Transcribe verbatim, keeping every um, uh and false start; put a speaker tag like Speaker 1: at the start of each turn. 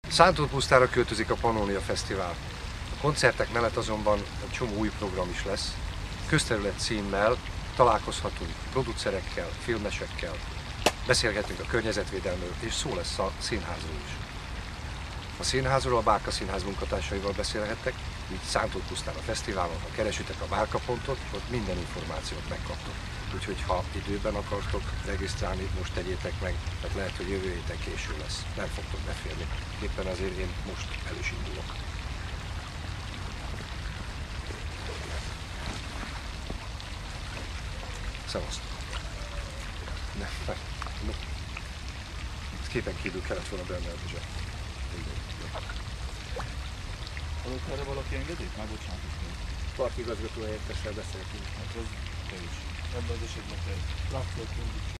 Speaker 1: Szántúrpusztára költözik a Pannónia Fesztivál. A koncertek mellett azonban egy csomó új program is lesz. Közterület címmel találkozhatunk producerekkel, filmesekkel, beszélgetünk a környezetvédelmről, és szó lesz a színházról is. A színházról a Bálka Színház munkatársaival beszélhettek, így Szántúrpusztán a fesztiválon, ha keresitek a Bálka-pontot, ott minden információt megkaptok. Úgyhogy ha időben akartok regisztrálni, most tegyétek meg, mert lehet, hogy jövő héten késő lesz. Nem fogtok beférni. Éppen azért én most el is indulok. Szevasztok! Nem, nem. No. Képen kívül kellett volna benne a bizsát.
Speaker 2: Adott erre valaki engedélyt? Már bocsánat is még.
Speaker 1: Partigazgató helyettessel beszéltünk.
Speaker 2: Hát az kevés. Ebben az esetben kell.